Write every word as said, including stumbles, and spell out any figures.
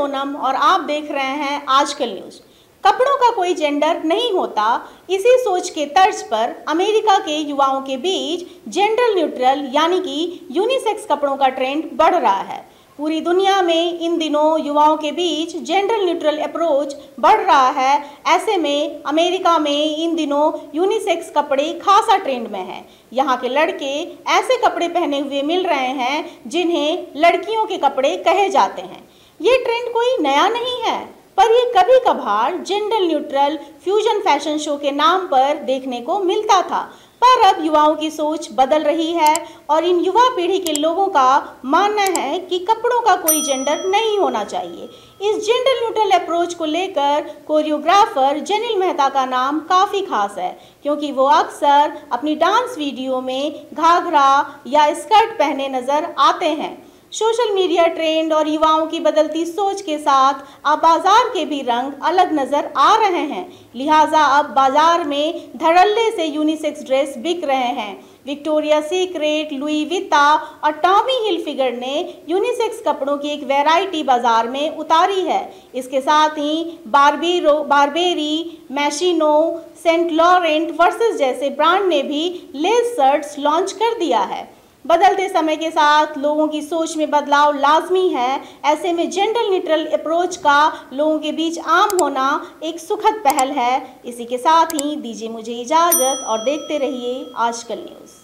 सोनम और आप देख रहे हैं आजकल न्यूज़। कपड़ों का कोई जेंडर नहीं होता, इसी सोच के तर्ज पर अमेरिका के युवाओं के बीच जेंडर न्यूट्रल यानी कि यूनिसेक्स कपड़ों का ट्रेंड बढ़ रहा है। पूरी दुनिया में इन दिनों युवाओं के बीच जेंडर न्यूट्रल अप्रोच बढ़ रहा है। ऐसे में अमेरिका में इन दिनों यूनिसेक्स कपड़े खासा ट्रेंड में हैं। यहाँ के लड़के ऐसे कपड़े पहने हुए मिल रहे हैं जिन्हें लड़कियों के कपड़े कहे जाते हैं। ये ट्रेंड कोई नया नहीं है, पर ये कभी कभार gender neutral fusion fashion show के नाम पर देखने को मिलता था। पर अब युवाओं की सोच बदल रही है और इन युवा पीढ़ी के लोगों का मानना है कि कपड़ों का कोई जेंडर नहीं होना चाहिए। इस जेंडर न्यूट्रल अप्रोच को लेकर कोरियोग्राफर जनिल मेहता का नाम काफ़ी खास है, क्योंकि वो अक्सर अपनी डांस वीडियो में घाघरा या स्कर्ट पहने नजर आते हैं। सोशल मीडिया ट्रेंड और युवाओं की बदलती सोच के साथ अब बाजार के भी रंग अलग नजर आ रहे हैं। लिहाजा अब बाजार में धड़ल्ले से यूनिसेक्स ड्रेस बिक रहे हैं। विक्टोरिया सीक्रेट, लुई वित्ता और टॉमी हिलफिगर ने यूनिसेक्स कपड़ों की एक वैरायटी बाजार में उतारी है। इसके साथ ही Burberry Burberry, Moschino, Saint Laurent Versace जैसे ब्रांड ने भी लेस शर्ट्स लॉन्च कर दिया है। बदलते समय के साथ लोगों की सोच में बदलाव लाजमी है। ऐसे में जेंडर न्यूट्रल अप्रोच का लोगों के बीच आम होना एक सुखद पहल है। इसी के साथ ही दीजिए मुझे इजाज़त और देखते रहिए आजकल न्यूज़।